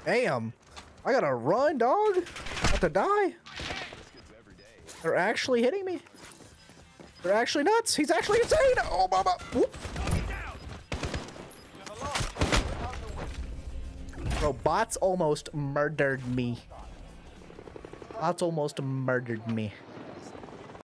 Damn. I gotta run, dog. About to die. They're actually hitting me. They're actually nuts. He's actually insane. Oh, mama. Whoop. Bro, bots almost murdered me. Bots almost murdered me.